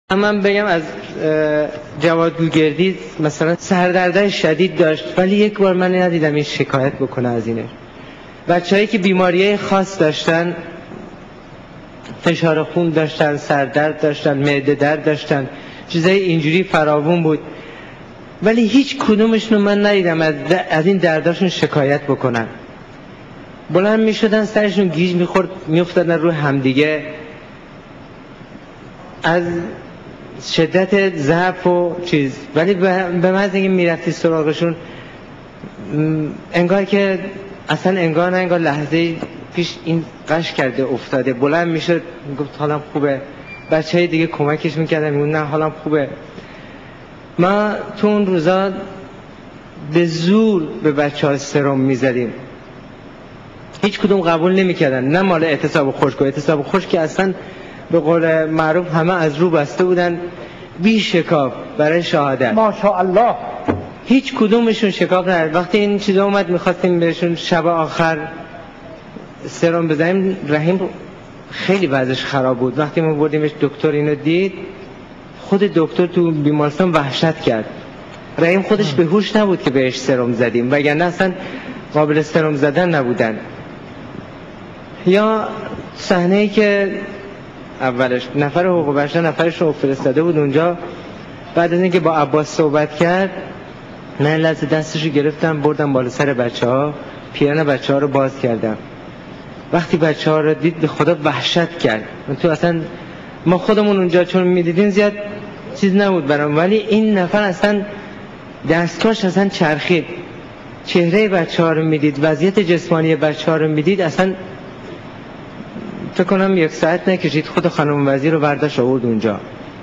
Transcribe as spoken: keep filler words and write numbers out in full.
من بگم از جواد گوگردی مثلا سردردهای شدید داشت، ولی یک بار من ندیدم این شکایت بکنه از اینه. بچه‌هایی که بیماریهای خاص داشتن، فشار خون داشتن، سردرد داشتن، معده درد داشتن، چیزای اینجوری فراوون بود، ولی هیچ کدومشون من ندیدم از, از این درداشون شکایت بکنن. بلند میشدن، سرشون گیج میخورد، میافتادن رو همدیگه، از شدت ضعف و چیز، ولی به محض اینکه میرفتی سراغشون انگار که اصلا انگار نه انگار لحظه پیش این قش کرده افتاده، بلند میشد میگفت حالم خوبه، بچه های دیگه کمکش میکردن میگفت نه حالم خوبه. ما تو اون روزا به زور به بچه ها سرم میزدیم، هیچ کدوم قبول نمیکردن، نه مال اعتصاب خشک و اعتصاب خشک که اصلا به قول معروف همه از رو بسته بودن بی شکاف برای شهادت. ماشاءالله هیچ کدومشون شکاف نداشت. وقتی این چیزا اومد میخواستیم بهشون شب آخر سرم بزنیم، رحیم خیلی وضعش خراب بود. وقتی ما بردیمش دکتر اینو دید، خود دکتر تو بیمارستان وحشت کرد. رحیم خودش به هوش نبود که بهش سرم زدیم، وگرنه اصلا قابل سرم زدن نبودن. یا صحنه‌ای که اولش نفر حقوق بشر نفرش رو فرستاده بود اونجا، بعد از اینکه با عباس صحبت کرد، من لحظه دستش رو گرفتم بردم بالا سر بچه ها، پیرن بچه ها رو باز کردم. وقتی بچه ها رو دید به خدا وحشت کرد. تو اصلا ما خودمون اونجا چون میدیدیم زیاد چیز نبود برام، ولی این نفر اصلا دستکاش اصلا چرخید، چهره بچه ها رو میدید، وضعیت جسمانی بچه ها رو میدید، اصلا فکر کنم یک ساعت نکشید خود خانم وزیر رو برداشت آورد اونجا.